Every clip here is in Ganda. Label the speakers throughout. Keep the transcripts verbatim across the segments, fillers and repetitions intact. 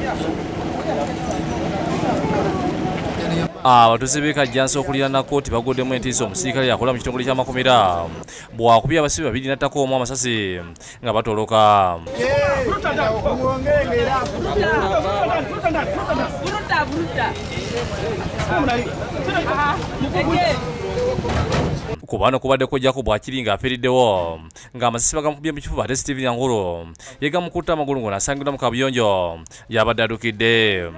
Speaker 1: Abatuuze b'e Kajjansi okuliraana kkooti baguddemu entiisa omusirikale yakola mu kitongole ky'amakomera bwakubye abasibe babiri n'attako omu amasasi nga batoloka. Ku bano kubaddeko Jacob Akiri ng'afiiriddewo ng'amasasi bagamukubye mu kifuba ate Stephen Yankulu yegamukutta amagulu ng'asangibwa mu kabuyonjo y'abadde addukidde.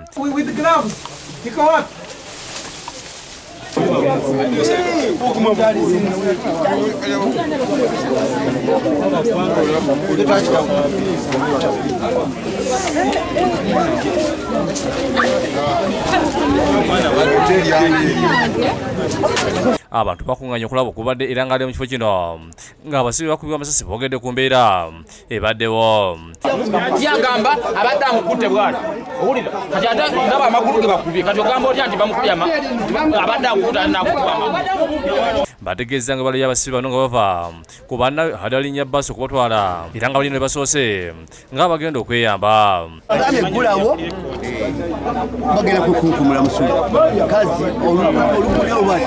Speaker 1: Abantu bakunganya okulaba okubadde era ng'ali mu kifo kino ng'abasibe bakubibwa amasasi boogedde ku mbeera ebaddewo.
Speaker 2: Yagamba abadde amukutte bwana owulira kati ate ndaba amagulu ge bakubye kati ogamba otya nti bamukubye abadde akukuta nakukuba amagulu. Bategeeza nga bali abasibe bano nga bava ku banna hadalinnya bbaasi okubatwala era nga balina ne basoose nga bagenda okweyamba.
Speaker 3: Gulawo bagenda kukunkumula musuli kazi olukuli olwali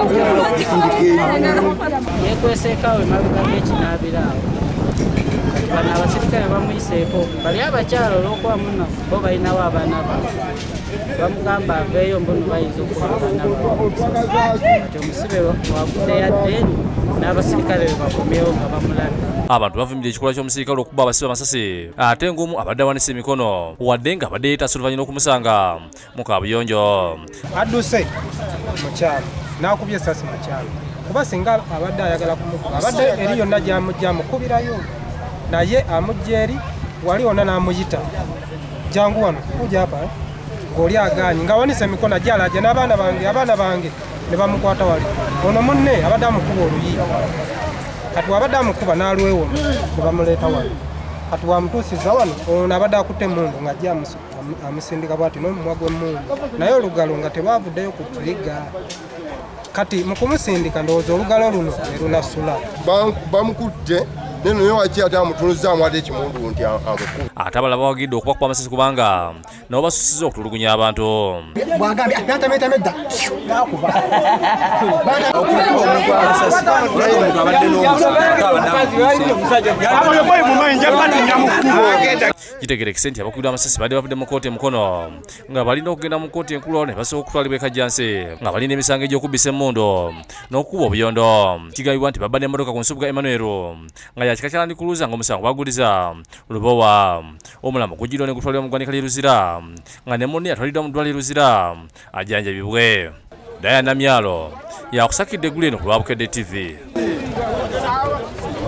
Speaker 4: yekwesekawe mabega g'ekinaabiraawo bano abasirikale bamuyiseeko bali abakyala olw'okuba muno bo balinawo abaana baabwe bamugamba aveeyo mbonu bayinza okuba abaana baabwe kati omusibe wagudde yaddeeni n'abasirikale be bakomyewo nga bamulabye.
Speaker 1: Abantu bavumirira ekikolwa ky'omusirikale okuba abasibe amasasi ate ng'omu abadde awanise emikono wadde nga abadde yeetasa oluvannyuma okumusanga mu kabuyonjo.
Speaker 5: Adduse mukyalo n'akubye essasi mukyalo kuba singa abadde ayagala kumukuba abadde eri yonna gy'amujja amukubirayo naye amujja eri wali wonna n'amuyita jangu wano kujja apa ng'oli agaanyi ng'awanise emikono ajja alajja n'abaana bange abaana bange ne bamukwata wali ono munne abadde amukuba oluyi kati wabadde amukuba n'alwewo ne bamuleeta wali kati wamutuusiza wano ono abadde akutte emmundu ng'ajja amusindika bwati n'omumwa gw'emmundu naye olugalo nga tebavuddeyo ku tuliga kati mu kumusindika ndowooza olugalo luno ne lunasula.
Speaker 6: Bamukutte neno yo waki ate amutunuzaamu ate ekimundu nti amukuba.
Speaker 1: Ate abalala bawagidde okubakuba amasasi kubanga nabo basusiza okutulugunya abantu.
Speaker 3: Bwagambye n'atameetame edda n'akuba okukuba omuntu amasasi naye omuntu abadde n'omusajja.
Speaker 1: Kitegerekese nti abakubiddwa amasasi badde bavudde mu kkooti emukono nga balina okugenda mu kkooti enkulu ne basobola okutwalibwa e Kajjansi nga balina emisango egy'okubbisa emmundu n'okukuba obuyondo. Kigambibwa nti babba n'emmotoka ku nsubuga Emmanuel nga ya kika kya Land Cruiser ng'omusango baguddiza Lubowa. Omulambo gujjiddwa ne gutwalibwa mu ggwanika ly'e Luzira nga ne munne yatwaliddwa mu ddwaliro Luzira ajjanjabibwe. Diana Myalo yakusakidde eggulu eno ku Lwabukedde T V.